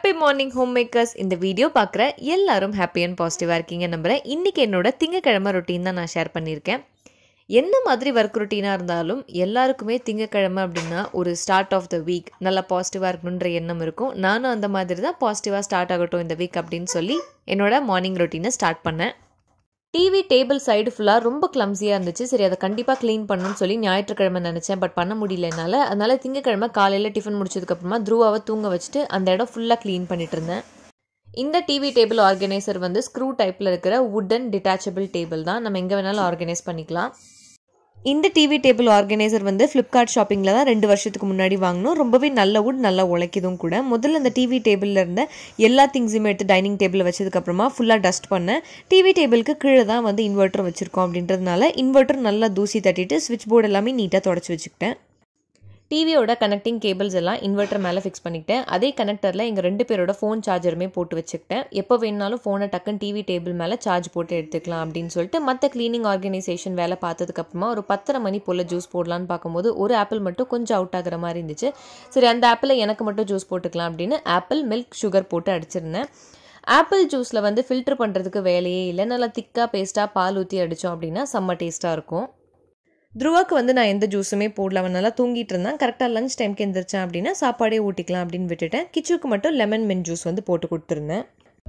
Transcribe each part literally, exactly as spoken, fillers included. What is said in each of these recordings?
Happy morning homemakers. இந்த video பார்க்குற எல்லாரும் happy and positive இருக்கீங்க நம்புறேன். இன்னைக்கு என்னோட திங்கக்கிழமை ரொட்டீன் தான் நான் ஷேர் பண்ணியிருக்கேன். என்ன மாதிரி ஒர்க் ரொட்டீனாக இருந்தாலும் எல்லாருக்குமே திங்கக்கிழமை அப்படின்னா ஒரு ஸ்டார்ட் ஆஃப் த வீக் நல்லா பாசிட்டிவாக இருக்கணுன்ற எண்ணம் இருக்கும். நானும் அந்த மாதிரி தான் பாசிட்டிவாக ஸ்டார்ட் ஆகட்டும் இந்த வீக் அப்படின்னு சொல்லி என்னோட மார்னிங் ரொட்டீனை ஸ்டார்ட் பண்ணேன். டிவி டேபிள் சைடு ஃபுல்லாக ரொம்ப கிளம்ஸியாக இருந்துச்சு. சரி, அதை கண்டிப்பாக க்ளீன் பண்ணணும்னு சொல்லி ஞாயிற்றுக்கிழமை நினச்சேன். பட் பண்ண முடியல என்னால். அதனால் திங்கக்கிழமை காலையில் டிஃபன் முடிச்சதுக்கப்புறமா த்ருவாவை தூங்க வச்சுட்டு அந்த இடம் ஃபுல்லாக க்ளீன் பண்ணிட்டு இருந்தேன். இந்த டிவி டேபிள் ஆர்கனைசர் வந்து ஸ்க்ரூ டைப்பில் இருக்கிற வுடன் டிட்டாச்சபிள் டேபிள் தான். நம்ம எங்கே வேணாலும் ஆர்கனைஸ் பண்ணிக்கலாம். இந்த டிவி டேபிள் ஆர்கனைசர் வந்து ஃப்ளிப்கார்ட் ஷாப்பிங்கில் தான் ரெண்டு வருஷத்துக்கு முன்னாடி வாங்கினோம். ரொம்பவே நல்ல வுட், நல்லா உழைக்கிதும் கூட. முதல்ல அந்த டிவி டேபிளில் இருந்த எல்லா திங்ஸுமே எடுத்து டைனிங் டேபிளில் வச்சதுக்கப்புறமா ஃபுல்லாக டஸ்ட் பண்ணேன். டிவி டேபிளுக்கு கீழே தான் வந்து இன்வெர்ட்டர் வச்சுருக்கோம் அப்படின்றதுனால இன்வெர்ட்டர் நல்லா தூசி தட்டிட்டு ஸ்விட்ச் போர்டு எல்லாமே நீட்டாக தொடச்சி வச்சுக்கிட்டேன். டிவியோட கனெக்டிங் கேபிள்ஸ் எல்லாம் இன்வெர்ட்டர் மேலே ஃபிக்ஸ் பண்ணிக்கிட்டேன். அதே கனெக்டரில் எங்கள் ரெண்டு பேரோட ஃபோன் சார்ஜருமே போட்டு வச்சுக்கிட்டேன். எப்போ வேணுனாலும் ஃபோனை டக்குன்னு டிவி டேபிள் மேலே சார்ஜ் போட்டு எடுத்துக்கலாம் அப்படின்னு சொல்லிட்டு மற்ற க்ளீனிங் ஆர்கனைசேஷன் வேலை பார்த்ததுக்கப்புறமா ஒரு பத்தரை மணி போல் ஜூஸ் போடலான்னு பார்க்கும்போது ஒரு ஆப்பிள் மட்டும் கொஞ்சம் அவுட் ஆகிற மாதிரி இருந்துச்சு. சரி, அந்த ஆப்பிளை எனக்கு மட்டும் ஜூஸ் போட்டுக்கலாம் அப்படின்னு ஆப்பிள் மில்க் சுகர் போட்டு அடிச்சிருந்தேன். ஆப்பிள் ஜூஸில் வந்து ஃபில்டர் பண்ணுறதுக்கு வேலையே இல்லை. நல்லா திக்காக பேஸ்ட்டாக பால் ஊற்றி அடித்தோம் அப்படின்னா செம்ம டேஸ்ட்டாக இருக்கும். த்ருவாக்கு வந்து நான் எந்த ஜூஸுமே போடல. அவன் நல்லா தூங்கிட்டு இருந்தான். கரெக்டாக லஞ்ச் டைம்க்கு எந்திரிச்சேன் அப்படின்னா சாப்பாடே ஊட்டிக்கலாம் அப்படின்னு விட்டுட்டேன். கிச்சுக்கு மட்டும் லெமன் மின்ட் ஜூஸ் வந்து போட்டு கொடுத்துருந்தேன்.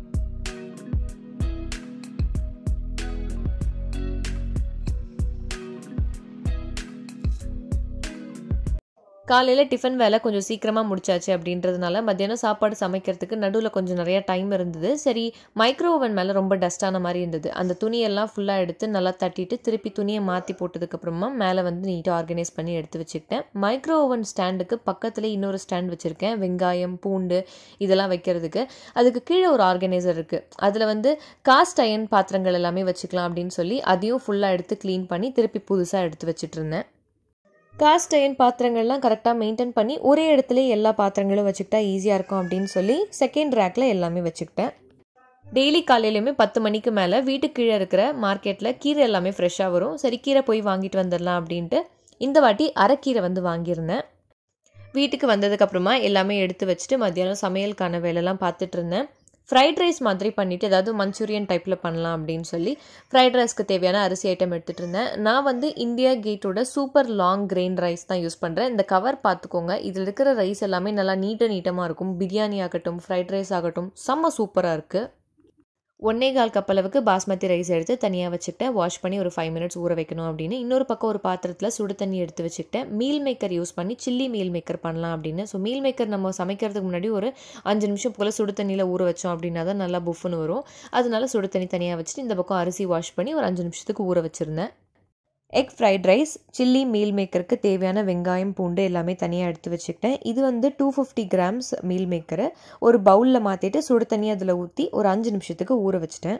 காலையில் டிஃபன் வேலை கொஞ்சம் சீக்கிரமாக முடிச்சாச்சு அப்படின்றதுனால மத்தியானம் சாப்பாடு சமைக்கிறதுக்கு நடுவில் கொஞ்சம் நிறையா டைம் இருந்தது. சரி, மைக்ரோ ஓவன் மேலே ரொம்ப டஸ்டான மாதிரி இருந்தது. அந்த துணியெல்லாம் ஃபுல்லாக எடுத்து நல்லா தட்டிட்டு திருப்பி துணியை மாற்றி போட்டதுக்கப்புறமா மேலே வந்து நீட்டாக ஆர்கனைஸ் பண்ணி எடுத்து வச்சுக்கிட்டேன். மைக்ரோ ஓவன் ஸ்டாண்டுக்கு பக்கத்தில் இன்னொரு ஸ்டாண்ட் வச்சுருக்கேன். வெங்காயம், பூண்டு இதெல்லாம் வைக்கிறதுக்கு. அதுக்கு கீழே ஒரு ஆர்கனைசர் இருக்குது. அதில் வந்து காஸ்ட் அயன் பாத்திரங்கள் எல்லாமே வச்சுக்கலாம் அப்படின்னு சொல்லி அதையும் ஃபுல்லாக எடுத்து க்ளீன் பண்ணி திருப்பி புதுசாக எடுத்து வச்சுட்டு இருந்தேன். காஸ்ட் அயன் பாத்திரங்கள்லாம் கரெக்டாக மெயின்டைன் பண்ணி ஒரே இடத்துல எல்லா பாத்திரங்களும் வச்சுக்கிட்டா ஈஸியாக இருக்கும் அப்படின்னு சொல்லி செகண்ட் ரேக்கில் எல்லாமே வச்சுக்கிட்டேன். டெய்லி காலையிலையுமே பத்து மணிக்கு மேலே வீட்டுக்கு கீழே இருக்கிற மார்க்கெட்டில் கீரை எல்லாமே ஃப்ரெஷ்ஷாக வரும். சரி, கீரை போய் வாங்கிட்டு வந்துடலாம் அப்படின்ட்டு இந்த வாட்டி அரைக்கீரை வந்து வாங்கியிருந்தேன். வீட்டுக்கு வந்ததுக்கப்புறமா எல்லாமே எடுத்து வச்சுட்டு மத்தியானம் சமையலுக்கான வேலைலாம் பார்த்துட்டு இருந்தேன். ஃப்ரைட் ரைஸ் மாதிரி பண்ணிவிட்டு ஏதாவது மஞ்சூரியன் டைப்பில் பண்ணலாம் அப்படின்னு சொல்லி ஃப்ரைட் ரைஸ்க்கு தேவையான அரிசி ஐட்டம் எடுத்துகிட்டு இருந்தேன். நான் வந்து இந்தியா கேட்டோட சூப்பர் லாங் கிரெயின் ரைஸ் தான் யூஸ் பண்ணுறேன். இந்த கவர் பார்த்துக்கோங்க. இதில் இருக்கிற ரைஸ் எல்லாமே நல்லா நீட்ட நீட்டமாக இருக்கும். பிரியாணி ஆகட்டும், ஃப்ரைட் ரைஸ் ஆகட்டும், செம்ம சூப்பராக இருக்குது. ஒன்னே கால் கப் அளவுக்கு பாஸ்மதி ரைஸ் எடுத்து தனியாக வச்சுக்கிட்டேன். வாஷ் பண்ணி ஒரு ஃபைவ் மினிட்ஸ் ஊற வைக்கணும் அப்படின்னு இன்னொரு பக்கம் ஒரு பாத்திரத்தில் சுடு தண்ணி எடுத்து வச்சுக்கிட்டேன். மீல் மேக்கர் யூஸ் பண்ணி சில்லி மீல் மேக்கர் பண்ணலாம் அப்படின்னு. ஸோ மீல் மேக்கர் நம்ம சமைக்கிறதுக்கு முன்னாடி ஒரு அஞ்சு நிமிஷம் போல் சுடு தண்ணியில் ஊற வச்சோம் அப்படின்னா தான் நல்லா புஃப்னு வரும். அதனால சுடு தண்ணி தனியாக வச்சுட்டு இந்த பக்கம் அரிசி வாஷ் பண்ணி ஒரு அஞ்சு நிமிஷத்துக்கு ஊற வச்சுருந்தேன். Egg fried rice, chilli meal மேக்கருக்கு தேவையான வெங்காயம், பூண்டு எல்லாமே தனியாக எடுத்து வச்சுக்கிட்டேன். இது வந்து டூ ஃபிஃப்டி கிராம்ஸ் மீல் மேக்கரை ஒரு பவுலில் மாற்றிட்டு சுடு தண்ணி அதில் ஊற்றி ஒரு அஞ்சு நிமிஷத்துக்கு ஊற வச்சுட்டேன்.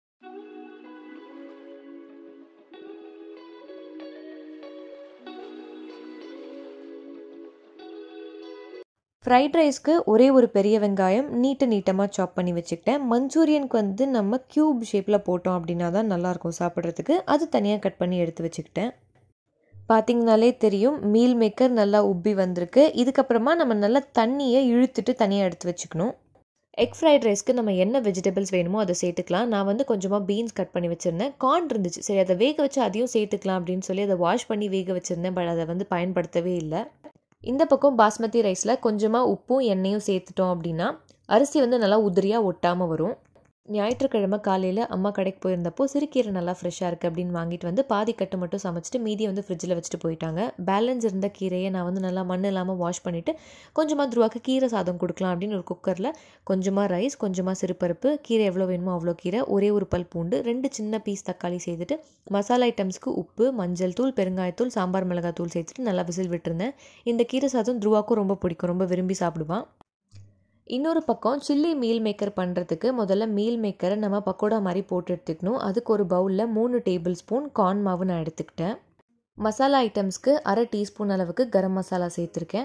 ஃப்ரைட் ரைஸ்க்கு ஒரே ஒரு பெரிய வெங்காயம் நீட்ட நீட்டமாக சாப் பண்ணி வச்சுக்கிட்டேன். மஞ்சூரியனுக்கு வந்து நம்ம க்யூப் ஷேப்பில் போட்டோம் அப்படின்னா தான் நல்லாயிருக்கும் சாப்பிட்றதுக்கு. அது தனியாக கட் பண்ணி எடுத்து வச்சுக்கிட்டேன். பார்த்திங்கனாலே தெரியும் மீல் மேக்கர் நல்லா உப்பி வந்திருக்கு. இதுக்கப்புறமா நம்ம நல்லா தண்ணியை இழுத்துட்டு தனியாக எடுத்து வச்சுக்கணும். எக் ஃப்ரைட் ரைஸ்க்கு நம்ம என்ன வெஜிடபிள்ஸ் வேணுமோ அதை சேர்த்துக்கலாம். நான் வந்து கொஞ்சமாக பீன்ஸ் கட் பண்ணி வச்சுருந்தேன். கார்ன் இருந்துச்சு. சரி, அதை வேக வச்சு அதையும் சேர்த்துக்கலாம் அப்படின்னு சொல்லி அதை வாஷ் பண்ணி வேக வச்சுருந்தேன். பட் அதை வந்து பயன்படுத்தவே இல்லை. இந்த பக்கம் பாஸ்மதி ரைஸில் கொஞ்சமாக உப்பும் எண்ணெயும் சேர்த்துட்டோம் அப்படின்னா அரிசி வந்து நல்லா உதிரியாக ஒட்டாமல் வரும். ஞாயிற்றுக்கிழமை காலையில் அம்மா கடைக்கு போயிருந்தப்போ சிறுகீரை நல்லா ஃப்ரெஷ்ஷாக இருக்குது அப்படின்னு வாங்கிட்டு வந்து பாதி கட்டு மட்டும் சமைச்சிட்டு மீதியை வந்து ஃப்ரிட்ஜில் வச்சுட்டு போயிட்டாங்க. பேலன்ஸ் இருந்த கீரையை நான் வந்து நல்லா மண் இல்லாமல் வாஷ் பண்ணிவிட்டு கொஞ்சமாக த்ருவாக்கு கீரை சாதம் கொடுக்கலாம் அப்படின்னு ஒரு குக்கரில் கொஞ்சமாக ரைஸ், கொஞ்சமாக சிறுபருப்பு, கீரை எவ்வளோ வேணுமோ அவ்வளோ கீரை, ஒரே ஒரு பல் பூண்டு, ரெண்டு சின்ன பீஸ் தக்காளி சேர்த்துட்டு மசாலா ஐட்டம்ஸ்க்கு உப்பு, மஞ்சள் தூள், பெருங்காயத்தூள், சாம்பார் மிளகாய் தூள் சேர்த்துட்டு நல்லா விசில் விட்டுருந்தேன். இந்த கீரை சாதம் த்ருவாக்கும் ரொம்ப பிடிக்கும், ரொம்ப விரும்பி சாப்பிடுவான். இன்னொரு பக்கம் சில்லி மீல் மேக்கர் பண்ணுறதுக்கு முதல்ல மீல் மேக்கரை நம்ம பக்கோடா மாதிரி போட்டு எடுத்துக்கணும். அதுக்கு ஒரு பவுலில் மூணு டேபிள் ஸ்பூன் கார்ன் மாவு நான் எடுத்துக்கிட்டேன். மசாலா ஐட்டம்ஸ்க்கு அரை டீஸ்பூன் அளவுக்கு கரம் மசாலா சேர்த்துருக்கேன்.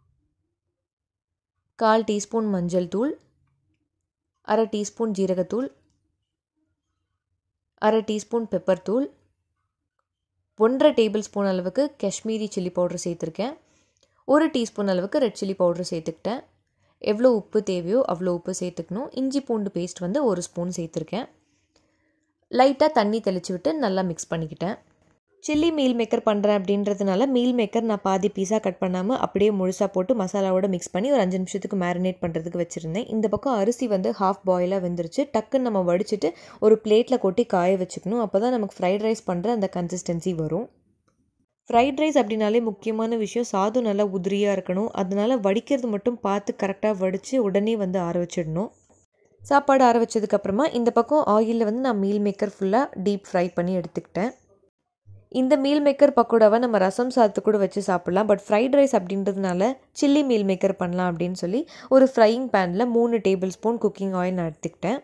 கால் டீஸ்பூன் மஞ்சள் தூள், அரை டீஸ்பூன் ஜீரகத்தூள், அரை டீஸ்பூன் பெப்பர் தூள், ஒன்றரை டேபிள் ஸ்பூன் அளவுக்கு காஷ்மீரி சில்லி பவுடர் சேர்த்துருக்கேன். ஒரு டீஸ்பூன் அளவுக்கு ரெட் சில்லி பவுடர் சேர்த்துக்கிட்டேன். எவ்வளோ உப்பு தேவையோ அவ்வளோ உப்பு சேர்த்துக்கணும். இஞ்சி பூண்டு பேஸ்ட் வந்து ஒரு ஸ்பூன் சேர்த்துருக்கேன். லைட்டாக தண்ணி தெளித்து விட்டு நல்லா மிக்ஸ் பண்ணிக்கிட்டேன். சில்லி மீல் மேக்கர் பண்ணுறேன் அப்படின்றதுனால மீல் மேக்கர் நான் பாதி பீஸாக கட் பண்ணாமல் அப்படியே முழுசாக போட்டு மசாலாவோட மிக்ஸ் பண்ணி ஒரு அஞ்சு நிமிஷத்துக்கு மேரினேட் பண்ணுறதுக்கு வச்சுருந்தேன். இந்த பக்கம் அரிசி வந்து ஹாஃப் பாயிலாக வெந்துருச்சு. டக்குன்னு நம்ம வடிச்சிட்டு ஒரு பிளேட்டில் கொட்டி காய வச்சுக்கணும். அப்போ தான் நமக்கு ஃப்ரைட் ரைஸ் பண்ணுற அந்த கன்சிஸ்டன்சி வரும். ஃப்ரைட் ரைஸ் அப்படின்னாலே முக்கியமான விஷயம் சாதம் நல்லா உதிரியாக இருக்கணும். அதனால வடிக்கிறது மட்டும் பார்த்து கரெக்டாக வடித்து உடனே வந்து ஆற வச்சிடணும். சாப்பாடு ஆற வச்சதுக்கப்புறமா இந்த பக்கம் ஆயிலில் வந்து நான் மீல் மேக்கர் ஃபுல்லாக டீப் ஃப்ரை பண்ணி எடுத்துக்கிட்டேன். இந்த மீல் மேக்கர் பக்கோடாவை நம்ம ரசம் சாதத்து கூட வச்சு சாப்பிட்லாம். பட் ஃப்ரைட் ரைஸ் அப்படின்றதுனால சில்லி மீல் மேக்கர் பண்ணலாம் அப்படின்னு சொல்லி ஒரு ஃப்ரையிங் பேனில் மூணு டேபிள் ஸ்பூன் குக்கிங் ஆயில் நான் எடுத்துக்கிட்டேன்.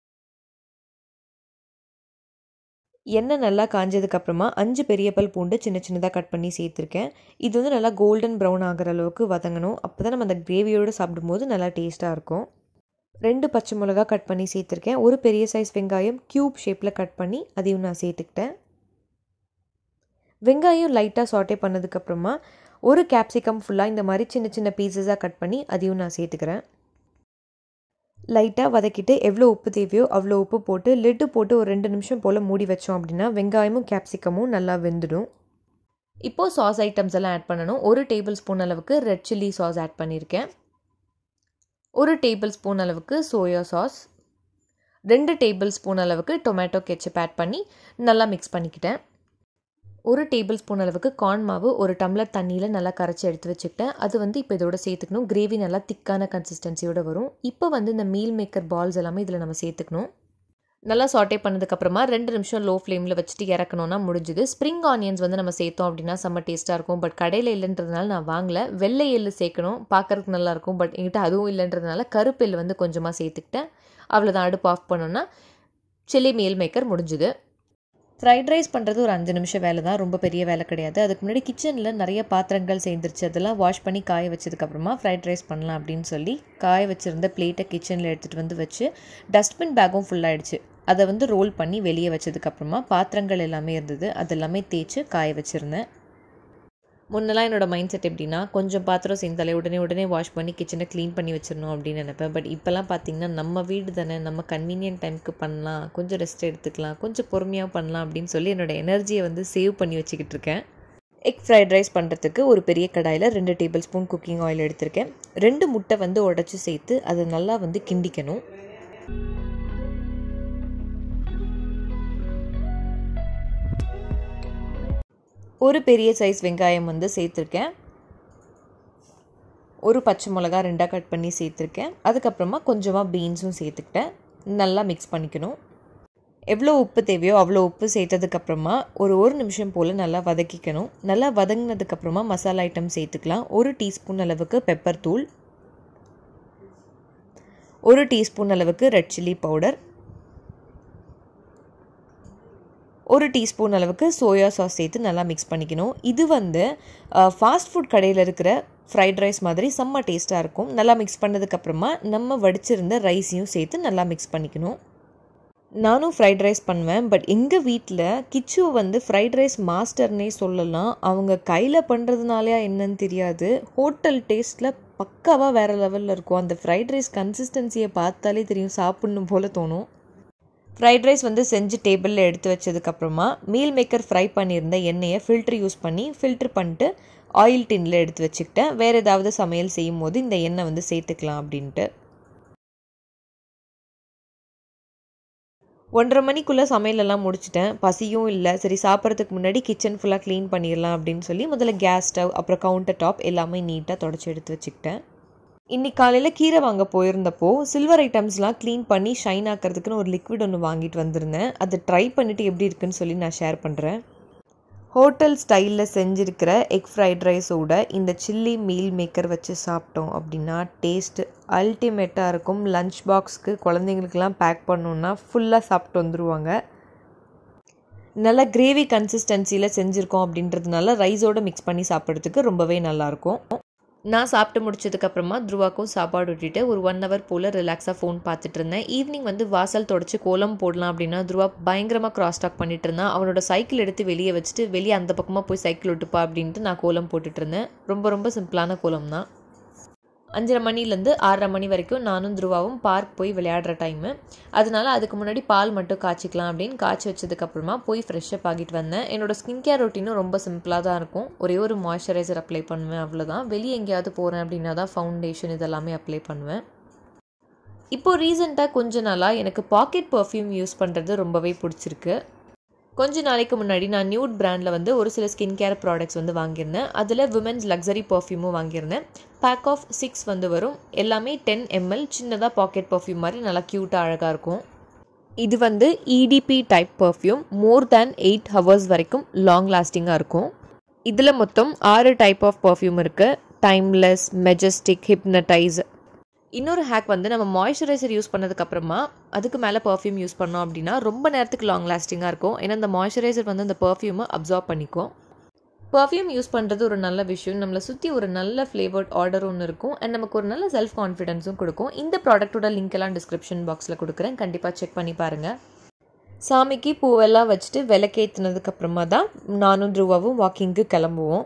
எண்ணெய் நல்லா காஞ்சதுக்கப்புறமா அஞ்சு பெரிய பல் பூண்டு சின்ன சின்னதாக கட் பண்ணி சேர்த்துருக்கேன். இது வந்து நல்லா கோல்டன் ப்ரௌன் ஆகிற அளவுக்கு வதங்கணும். அப்போ தான் நம்ம அந்த கிரேவியோடு சாப்பிடும்போது நல்லா டேஸ்ட்டாக இருக்கும். ரெண்டு பச்சை மிளகா கட் பண்ணி சேர்த்துருக்கேன். ஒரு பெரிய சைஸ் வெங்காயம் க்யூப் ஷேப்பில் கட் பண்ணி அதையும் நான் சேர்த்துக்கிட்டேன். வெங்காயம் லைட்டாக சாட்டே பண்ணதுக்கப்புறமா ஒரு கேப்சிகம் ஃபுல்லாக இந்த மாதிரி சின்ன சின்ன பீசஸாக கட் பண்ணி அதையும் நான் சேர்த்துக்கிறேன். லைட்டாக வதக்கிட்டு எவ்வளோ உப்பு தேவையோ அவ்வளோ உப்பு போட்டு லிட்டு போட்டு ஒரு ரெண்டு நிமிஷம் போல் மூடி வச்சோம் அப்படின்னா வெங்காயமும் கேப்சிகமும் நல்லா வெந்துடும். இப்போது சாஸ் ஐட்டம்ஸ் எல்லாம் ஆட் பண்ணணும். ஒரு டேபிள் ஸ்பூன் அளவுக்கு ரெட் சில்லி சாஸ் ஆட் பண்ணியிருக்கேன். ஒரு டேபிள் ஸ்பூன் அளவுக்கு சோயா சாஸ், ரெண்டு டேபிள் ஸ்பூன் அளவுக்கு டொமேட்டோ கெச்சப் ஆட் பண்ணி நல்லா மிக்ஸ் பண்ணிக்கிட்டேன். ஒரு டேபிள் ஸ்பூன் அளவுக்கு கார்ன் மாவு ஒரு டம்ளர் தண்ணியில் நல்லா கரைச்சி எடுத்து வச்சுக்கிட்டேன். அது வந்து இப்போ இதோட சேர்த்துக்கணும். கிரேவி நல்லா திக்கான கன்சிஸ்டன்சியோடு வரும். இப்போ வந்து இந்த மீல் மேக்கர் பால்ஸ் எல்லாமே இதில் நம்ம சேர்த்துக்கணும். நல்லா சாட்டே பண்ணதுக்கப்புறமா ரெண்டு நிமிஷம் லோ ஃப்ளேமில் வச்சுட்டு இறக்கணும்னா முடிஞ்சுது. ஸ்ப்ரிங் ஆனியன்ஸ் வந்து நம்ம சேர்த்தோம் அப்படின்னா செம்ம டேஸ்ட்டாக இருக்கும். பட் கடையில் இல்லைன்றதுனால நான் வாங்கலை. வெள்ளை எள்ளு சேர்க்கணும், பார்க்குறதுக்கு நல்லாயிருக்கும். பட் என்கிட்ட அதுவும் இல்லைன்றதுனால கருப்பு எள்ளு வந்து கொஞ்சமாக சேர்த்துக்கிட்டேன். அவ்வளோதான், அடுப்பு ஆஃப் பண்ணோன்னா சில்லி மீல் மேக்கர் முடிஞ்சுது. ஃப்ரைட் ரைஸ் பண்ணுறது ஒரு அஞ்சு நிமிஷம் வேலை தான், ரொம்ப பெரிய வேலை கிடையாது. அதுக்கு முன்னாடி கிச்சனில் நிறைய பாத்திரங்கள் சேர்ந்துருச்சு. அதெல்லாம் வாஷ் பண்ணி காய வச்சதுக்கப்புறமா ஃப்ரைட் ரைஸ் பண்ணலாம் அப்படின்னு சொல்லி காய வச்சுருந்த பிளேட்டை கிச்சனில் எடுத்துகிட்டு வந்து வச்சு டஸ்ட்பின் பேக்கும் ஃபுல்லாகிடுச்சு. அதை வந்து ரோல் பண்ணி வெளியே வச்சதுக்கப்புறமா பாத்திரங்கள் எல்லாமே இருந்தது, அதெல்லாமே தேய்ச்சி காய வச்சுருந்தேன். முன்னெல்லாம் என்னோடய மைண்ட் செட் எப்படின்னா கொஞ்சம் பாத்திரம் சேர்ந்தாலே உடனே உடனே வாஷ் பண்ணி கிச்சனை க்ளீன் பண்ணி வச்சிடணும் அப்படின்னு நினைப்பேன். பட் இப்போல்லாம் பார்த்திங்கன்னா நம்ம வீடு தானே, நம்ம கன்வீனியன்ட் டைமுக்கு பண்ணலாம், கொஞ்சம் ரெஸ்ட் எடுத்துக்கலாம், கொஞ்சம் பொறுமையாக பண்ணலாம் அப்படின்னு சொல்லி என்னோடய எனர்ஜியை வந்து சேவ் பண்ணி வச்சுக்கிட்டு இருக்கேன். எக் ஃப்ரைட் ரைஸ் பண்ணுறதுக்கு ஒரு பெரிய கடாயில் ரெண்டு டேபிள் ஸ்பூன் குக்கிங் ஆயில் எடுத்திருக்கேன். ரெண்டு முட்டை வந்து உடச்சி சேர்த்து அதை நல்லா வந்து கிண்டிக்கணும். ஒரு பெரிய சைஸ் வெங்காயம் வந்து சேர்த்துருக்கேன். ஒரு பச்சை மிளகா ரெண்டாக கட் பண்ணி சேர்த்துருக்கேன். அதுக்கப்புறமா கொஞ்சமாக பீன்ஸும் சேர்த்துக்கிட்டேன். நல்லா மிக்ஸ் பண்ணிக்கணும். எவ்வளோ உப்பு தேவையோ அவ்வளோ உப்பு சேர்த்ததுக்கப்புறமா ஒரு ஒரு நிமிஷம் போல் நல்லா வதக்கிக்கணும். நல்லா வதங்கினதுக்கப்புறமா மசாலா ஐட்டம் சேர்த்துக்கலாம். ஒரு டீஸ்பூன் அளவுக்கு பெப்பர் தூள், ஒரு டீஸ்பூன் அளவுக்கு ரெட் சில்லி பவுடர், ஒரு டீஸ்பூன் அளவுக்கு சோயா சாஸ் சேர்த்து நல்லா மிக்ஸ் பண்ணிக்கணும். இது வந்து ஃபாஸ்ட் ஃபுட் கடையில் இருக்கிற ஃப்ரைட் ரைஸ் மாதிரி செம்ம டேஸ்ட்டாக இருக்கும். நல்லா மிக்ஸ் பண்ணதுக்கப்புறமா நம்ம வடிச்சிருந்த ரைஸையும் சேர்த்து நல்லா மிக்ஸ் பண்ணிக்கணும். நானும் ஃப்ரைட் ரைஸ் பண்ணுவேன். பட் எங்கள் வீட்டில் கிச்சு வந்து ஃப்ரைட் ரைஸ் மாஸ்டர்னே சொல்லலாம். அவங்க கையில் பண்ணுறதுனாலையா என்னன்னு தெரியாது, ஹோட்டல் டேஸ்ட்டில் பக்காவாக வேறு லெவலில் இருக்கும். அந்த ஃப்ரைட் ரைஸ் கன்சிஸ்டன்சியை பார்த்தாலே தெரியும், சாப்பிட்ணும் போல் தோணும். ஃப்ரைட் ரைஸ் வந்து செஞ்சு டேபிளில் எடுத்து வச்சதுக்கப்புறமா மீல் மேக்கர் ஃப்ரை பண்ணியிருந்த எண்ணெயை ஃபில்ட்ரு யூஸ் பண்ணி ஃபில்ட்ரு பண்ணிட்டு ஆயில் டின்னில் எடுத்து வச்சுக்கிட்டேன். வேறு ஏதாவது சமையல் செய்யும் போது இந்த எண்ணெய் வந்து சேர்த்துக்கலாம் அப்படின்ட்டு. ஒன்றரை மணிக்குள்ளே சமையலெல்லாம் முடிச்சிட்டேன். பசியும் இல்லை. சரி சாப்பிட்றதுக்கு முன்னாடி கிச்சன் ஃபுல்லாக க்ளீன் பண்ணிடலாம் அப்படின்னு சொல்லி முதல்ல கேஸ் ஸ்டவ் அப்புறம் கவுண்டர் டாப் எல்லாமே நீட்டாக தொடச்சி எடுத்து வச்சுக்கிட்டேன். இன்றைக்கி காலையில் கீரை வாங்க போயிருந்தப்போ சில்வர் ஐட்டம்ஸ்லாம் க்ளீன் பண்ணி ஷைன் ஆக்கிறதுக்குன்னு ஒரு லிக்விட் ஒன்று வாங்கிட்டு வந்திருந்தேன். அதை ட்ரை பண்ணிவிட்டு எப்படி இருக்குன்னு சொல்லி நான் ஷேர் பண்ணுறேன். ஹோட்டல் ஸ்டைலில் செஞ்சுருக்கிற எக் ஃப்ரைட் ரைஸோட இந்த சில்லி மீல் மேக்கர் வச்சு சாப்பிட்டோம் அப்படின்னா டேஸ்ட்டு அல்டிமேட்டாக இருக்கும். லஞ்ச் பாக்ஸ்க்கு குழந்தைங்களுக்கெல்லாம் பேக் பண்ணோன்னா ஃபுல்லாக சாப்பிட்டு வந்துடுவாங்க. நல்லா கிரேவி கன்சிஸ்டன்சியில் செஞ்சுருக்கோம் அப்படின்றதுனால ரைஸோடு மிக்ஸ் பண்ணி சாப்பிட்றதுக்கு ரொம்பவே நல்லாயிருக்கும். நான் சாப்பிட்டு முடிச்சதுக்கப்புறமா துருவாக்கும் சாப்பாடு விட்டுட்டு ஒரு ஒன் ஹவர் போல் ரிலாக்ஸாக ஃபோன் பார்த்துட்டு இருந்தேன். ஈவினிங் வந்து வாசல் தொடச்சி கோலம் போடலாம் அப்படின்னா துருவா பயங்கரமாக கிராஸ் டாக் பண்ணிட்டு இருந்தான். அவனோட சைக்கிள் எடுத்து வெளியே வச்சுட்டு வெளியே அந்த பக்கமாக போய் சைக்கிள் விட்டுப்பா அப்படின்ட்டு நான் கோலம் போட்டுட்டு இருந்தேன். ரொம்ப ரொம்ப சிம்பிளான கோலம் தான். அஞ்சரை மணிலேருந்து ஆறரை மணி வரைக்கும் நானும் துருவாவும் பார்க் போய் விளையாடுற டைமு. அதனால அதுக்கு முன்னாடி பால் மட்டும் காய்ச்சிக்கலாம் அப்படின்னு காய்ச்சி வச்சதுக்கப்புறமா போய் ஃப்ரெஷ்ஷப் ஆகிட்டு வந்தேன். என்னோடய ஸ்கின் கேர் ரொட்டீனும் ரொம்ப சிம்பிளாக தான் இருக்கும். ஒரே ஒரு மாய்ஸ்சரைசர் அப்ளை பண்ணுவேன், அவ்வளோதான். வெளியே எங்கேயாவது போகிறேன் அப்படின்னா தான் ஃபவுண்டேஷன் இதெல்லாமே அப்ளை பண்ணுவேன். இப்போது ரீசெண்டாக கொஞ்ச நாளாக எனக்கு பாக்கெட் பர்ஃப்யூம் யூஸ் பண்ணுறது ரொம்பவே பிடிச்சிருக்கு. கொஞ்ச நாளைக்கு முன்னாடி நான் நியூட் பிராண்டில் வந்து ஒரு சில ஸ்கின் கேர் ப்ராடக்ட்ஸ் வந்து வாங்கியிருந்தேன். அதில் விமென்ஸ் லக்ஸரி பர்ஃப்யூமும் வாங்கியிருந்தேன். பேக் ஆஃப் சிக்ஸ் வந்து வரும். எல்லாமே டென் எம்எல் சின்னதாக பாக்கெட் பர்ஃப்யூம் மாதிரி நல்லா க்யூட்டாக அழகாக இருக்கும். இது வந்து EDP type perfume. More than eight hours வரைக்கும் லாங் லாஸ்டிங்காக இருக்கும். இதில் மொத்தம் ஆறு டைப் ஆஃப் பர்ஃப்யூம் இருக்குது. Timeless, majestic, hypnotise. இன்னொரு ஹேக் வந்து நம்ம மாய்ஸ்சரைசர் யூஸ் பண்ணதுக்கப்புறமா அதுக்கு மேலே பர்ஃப்யூம் யூஸ் பண்ணோம் அப்படின்னா ரொம்ப நேரத்துக்கு லாங் லாஸ்டிங்காக இருக்கும். ஏன்னா அந்த மாய்ஸ்சரைசர் வந்து அந்த பர்ஃப்யூமை அப்சார்ப் பண்ணிக்கும். பர்ஃப்யூம் யூஸ் பண்ணுறது ஒரு நல்ல விஷயம். நம்மளை சுற்றி ஒரு நல்ல ஃப்ளேவர்ட் ஆர்டர் ஒன்று இருக்கும் அண்ட் நமக்கு ஒரு நல்ல செல்ஃப் கான்ஃபிடென்ஸும் கொடுக்கும். இந்த ப்ராடக்ட்டோட லிங்க் எல்லாம் டிஸ்கிரிப்ஷன் பாக்ஸில் கொடுக்குறேன், கண்டிப்பாக செக் பண்ணி பாருங்கள். சாமிக்கு பூவெல்லாம் வச்சுட்டு விளக்கேற்றினதுக்கப்புறமா தான் நானும் துருவாவும் வாக்கிங்க்கு கிளம்புவோம்.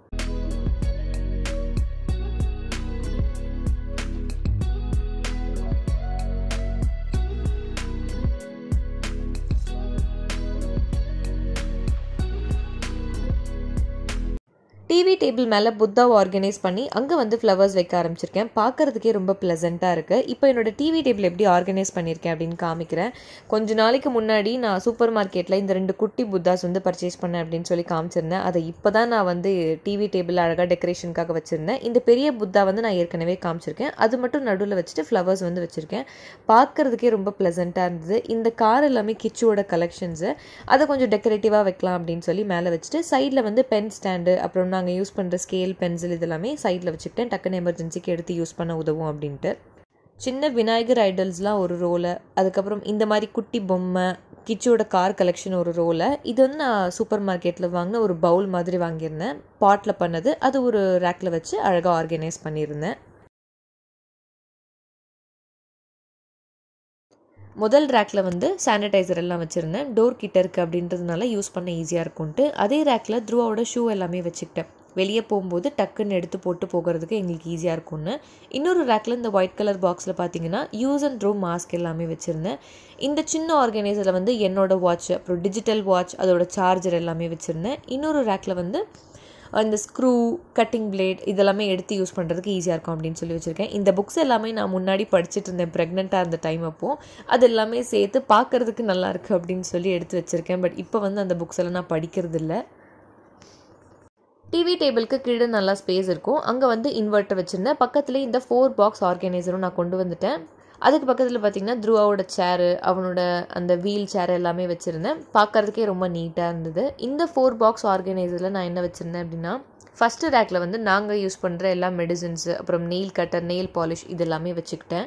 டிவி டேபிள் மேலே புத்தாவை ஆர்கனைஸ் பண்ணி அங்கே வந்து ஃப்ளவர்ஸ் வைக்க ஆரம்பிச்சிருக்கேன். பார்க்குறதுக்கே ரொம்ப ப்ளசண்ட்டாக இருக்குது. இப்போ என்னோடய டிவி டேபிள் எப்படி ஆர்கனைஸ் பண்ணியிருக்கேன் அப்படின்னு காமிக்கிறேன். கொஞ்ச நாளைக்கு முன்னாடி நான் சூப்பர் மார்க்கெட்டில் இந்த ரெண்டு குட்டி புத்தாஸ் வந்து பர்ச்சேஸ் பண்ணேன் அப்படின்னு சொல்லி காமிச்சிருந்தேன். அதை இப்போ தான் நான் வந்து டிவி டேபிள் அழகாக டெக்கரேஷனுக்காக வச்சுருந்தேன். இந்த பெரிய புத்தா வந்து நான் ஏற்கனவே காமிச்சிருக்கேன். அது மட்டும் நடுவில் வச்சுட்டு ஃப்ளவர்ஸ் வந்து வச்சுருக்கேன். பார்க்குறதுக்கே ரொம்ப ப்ளசண்ட்டாக இருந்தது. இந்த கார் எல்லாமே கிச்சுவோட கலெக்ஷன்ஸு. அதை கொஞ்சம் டெக்கரேட்டிவாக வைக்கலாம் அப்படின்னு சொல்லி மேலே வச்சுட்டு சைடில் வந்து பென் ஸ்டாண்டு, அப்புறம் நாங்கள் யூஸ் பண்ணுற ஸ்கேல், பென்சில் இதெல்லாமே சைடில் வச்சுக்கிட்டேன். டக்குன்னு எமர்ஜென்சிக்கு எடுத்து யூஸ் பண்ண உதவும் அப்படின்ட்டு. சின்ன விநாயகர் ஐடல்ஸ்லாம் ஒரு ரோலை, அதுக்கப்புறம் இந்த மாதிரி குட்டி பொம்மை, கிச்சோட கார் கலெக்ஷன் ஒரு ரோலை. இது வந்து நான் சூப்பர் மார்க்கெட்டில் வாங்கின ஒரு பவுல் மாதிரி வாங்கியிருந்தேன். பாட்டில் பண்ணது. அது ஒரு ரேக்கில் வச்சு அழகாக ஆர்கனைஸ் பண்ணியிருந்தேன். முதல் ரேக்கில் வந்து சானிடைசர் எல்லாம் வச்சுருந்தேன். டோர் கிட்ட இருக்குது அப்படின்றதுனால யூஸ் பண்ண ஈஸியாக இருக்கும்ன்ட்டு. அதே ரேக்கில் துருவாவோட ஷூ எல்லாமே வச்சுக்கிட்டேன். வெளியே போகும்போது டக்குன்னு எடுத்து போட்டு போகிறதுக்கு எங்களுக்கு ஈஸியாக இருக்கும்னு. இன்னொரு ரேக்கில் இந்த ஒயிட் கலர் பாக்ஸில் பார்த்தீங்கன்னா யூஸ் அண்ட் த்ரோ மாஸ்க் எல்லாமே வச்சுருந்தேன். இந்த சின்ன ஆர்கனைசரில் வந்து என்னோடய வாட்ச், அப்புறம் டிஜிட்டல் வாட்ச், அதோட சார்ஜர் எல்லாமே வச்சுருந்தேன். இன்னொரு ரேக்கில் வந்து அந்த ஸ்க்ரூ, கட்டிங் பிளேட் இதெல்லாமே எடுத்து யூஸ் பண்ணுறதுக்கு ஈஸியாக இருக்கும் அப்படின்னு சொல்லி வச்சுருக்கேன். இந்த புக்ஸ் எல்லாமே நான் முன்னாடி படிச்சுட்டு இருந்தேன் ப்ரெக்னெண்ட்டாக இருந்த டைம். அப்போது அது எல்லாமே சேர்த்து பார்க்குறதுக்கு நல்லாயிருக்கு அப்படின்னு சொல்லி எடுத்து வச்சுருக்கேன். பட் இப்போ வந்து அந்த புக்ஸ் எல்லாம் நான் படிக்கிறது இல்லை. டிவி டேபிளுக்கு கீழே நல்லா ஸ்பேஸ் இருக்கும். அங்கே வந்து இன்வெர்ட்டர் வச்சுருந்தேன். பக்கத்துலேயே இந்த ஃபோர் பாக்ஸ் ஆர்கனைசரும் நான் கொண்டு வந்துட்டேன். அதுக்கு பக்கத்தில் பார்த்திங்கன்னா துருவாவோட சேரு, அவனோட அந்த வீல் சேர் எல்லாமே வச்சுருந்தேன். பார்க்குறதுக்கே ரொம்ப நீட்டாக இருந்தது. இந்த ஃபோர் பாக்ஸ் ஆர்கனைசரில் நான் என்ன வச்சுருந்தேன் அப்படின்னா, ஃபஸ்ட்டு ரேக்கில் வந்து நாங்கள் யூஸ் பண்ணுற எல்லா மெடிசன்ஸு, அப்புறம் நெயில் கட்டர், நெயில் பாலிஷ் இது எல்லாமே வச்சுக்கிட்டேன்.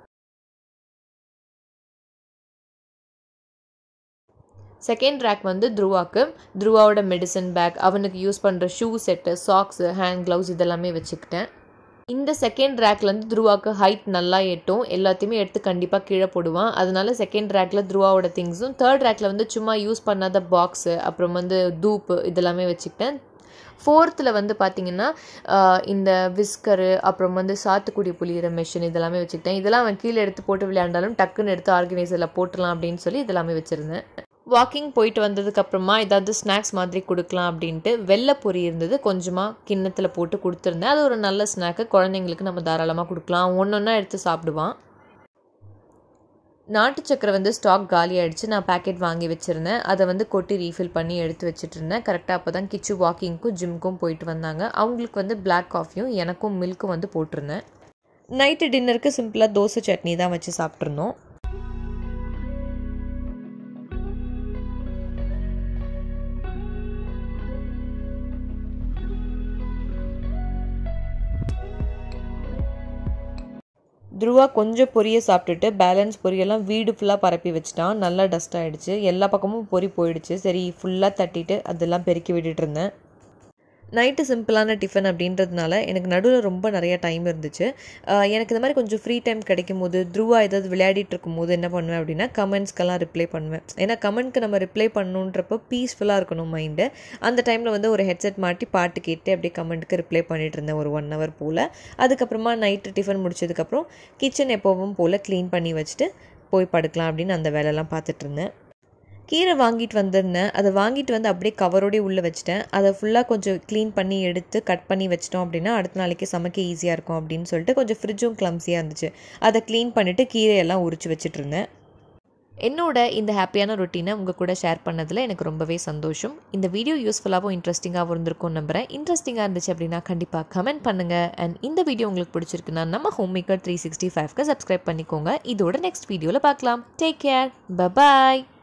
செகண்ட் ரேக் வந்து துருவாக்கு துருவாவோட மெடிசன் பேக், அவனுக்கு யூஸ் பண்ணுற shoe set, socks, hand gloves இதெல்லாமே வச்சுக்கிட்டேன். இந்த செகண்ட் ரேக்லேருந்து துருவாக்கு ஹைட் நல்லா எட்டும். எல்லாத்தையுமே எடுத்து கண்டிப்பாக கீழே போடுவான். அதனால செகண்ட் ரேக்கில் துருவாவோட திங்ஸும், தேர்ட் ரேக்கில் வந்து சும்மா யூஸ் பண்ணாத பாக்ஸு, அப்புறம் வந்து தூப்பு இதெல்லாமே வச்சுக்கிட்டேன். ஃபோர்த்தில் வந்து பார்த்திங்கன்னா இந்த விஸ்கரு, அப்புறம் வந்து சாத்துக்குடி புளியிற மெஷின் இதெல்லாமே வச்சுக்கிட்டேன். இதெல்லாம் அவன் கீழே எடுத்து போட்டு விளையாண்டாலும் டக்குன்னு எடுத்து ஆர்கனைசரில் போட்டுடலாம் அப்படின்னு சொல்லி இதெல்லாமே வச்சுருந்தேன். வாக்கிங் போயிட்டு வந்ததுக்கப்புறமா ஏதாவது ஸ்நாக்ஸ் மாதிரி கொடுக்கலாம் அப்படின்ட்டு வெள்ளை பொரி இருந்தது, கொஞ்சமாக கிண்ணத்தில் போட்டு கொடுத்துருந்தேன். அது ஒரு நல்ல ஸ்நாக்கு, குழந்தைங்களுக்கு நம்ம தாராளமாக கொடுக்கலாம். ஒன்று ஒன்றா எடுத்து சாப்பிடுவான். நாட்டு சக்கரை வந்து ஸ்டாக் காலி ஆகிடுச்சு. நான் பேக்கெட் வாங்கி வச்சுருந்தேன். அதை வந்து கொட்டி ரீஃபில் பண்ணி எடுத்து வச்சுட்டு இருந்தேன். கரெக்டாக அப்போ தான் கிச்சு வாக்கிங்க்கும் ஜிம்முக்கும் போயிட்டு வந்தாங்க. அவங்களுக்கு வந்து பிளாக் காஃபியும் எனக்கும் மில்க்கும் வந்து போட்டிருந்தேன். நைட்டு டின்னருக்கு சிம்பிளாக தோசை சட்னி தான் வச்சு சாப்பிட்ருந்தோம். துருவா கொஞ்சம் பொரியை சாப்பிட்டுட்டு பேலன்ஸ் பொரியெல்லாம் வீடு ஃபுல்லாக பரப்பி வச்சுட்டான். நல்லா டஸ்ட் ஆகிடுச்சு. எல்லா பக்கமும் பொரி போயிடுச்சு. சரி ஃபுல்லாக தட்டிட்டு அதெல்லாம் பெருக்கி விட்டுட்டு இருந்தேன். நைட்டு சிம்பிளான டிஃபன் அப்படின்றதுனால எனக்கு நடுவில் ரொம்ப நிறைய டைம் இருந்துச்சு. எனக்கு இந்த மாதிரி கொஞ்சம் ஃப்ரீ டைம் கிடைக்கும் போது த்ரூவா ஏதாவது விளையாடிட்டு இருக்கும்போது என்ன பண்ணுவேன் அப்படின்னா கமெண்ட்ஸ்க்கெல்லாம் ரிப்ளை பண்ணுவேன். ஏன்னா கமெண்ட்க்கு நம்ம ரிப்ளை பண்ணணுன்றப்போ பீஸ்ஃபுல்லாக இருக்கணும் மைண்டு. அந்த டைமில் வந்து ஒரு ஹெட்செட் மாட்டி பாட்டு கேட்டு அப்படியே கமெண்ட்டுக்கு ரிப்ளை பண்ணிட்டு இருந்தேன் ஒரு ஒன் ஹவர் போல். அதுக்கப்புறமா நைட்டு டிஃபன் முடிச்சதுக்கப்புறம் கிச்சன் எப்போவும் போல் க்ளீன் பண்ணி வச்சுட்டு போய் படுக்கலாம் அப்படின்னு அந்த வேலையெல்லாம் பார்த்துட்டு இருந்தேன். கீரை வாங்கிட்டு வந்திருந்தேன். அதை வாங்கிட்டு வந்து அப்படியே கவரோடே உள்ளே வச்சுட்டேன். அதை ஃபுல்லாக கொஞ்சம் க்ளீன் பண்ணி எடுத்து கட் பண்ணி வச்சிட்டோம் அப்படின்னா அடுத்த நாளைக்கு சமைக்க ஈஸியாக இருக்கும் அப்படின்னு சொல்லிட்டு கொஞ்சம் ஃப்ரிட்ஜும் கிளம்ஸியாக இருந்துச்சு. அதை க்ளீன் பண்ணிவிட்டு கீரையெல்லாம் உரிச்சு வச்சுட்டு இருந்தேன். என்னோட இந்த ஹாப்பியான ரொட்டீனை உங்கள் கூட ஷேர் பண்ணதில் எனக்கு ரொம்பவே சந்தோஷம். இந்த வீடியோ யூஸ்ஃபுல்லாகவும் இன்ட்ரெஸ்டிங்காகவும் இருந்திருக்கும்னு நம்புகிறேன். இன்ட்ரெஸ்டிங்காக இருந்துச்சு அப்படின்னா கண்டிப்பாக கமெண்ட் பண்ணுங்கள். அண்ட் இந்த வீடியோ உங்களுக்கு பிடிச்சிருக்குன்னா நம்ம ஹோம்மேக்கர் த்ரீ சிக்ஸ்டி ஃபைவ்க்கு சப்ஸ்கிரைப் பண்ணிக்கோங்க. இதோட நெக்ஸ்ட் வீடியோவில் பார்க்கலாம். Take care. பை பாய்.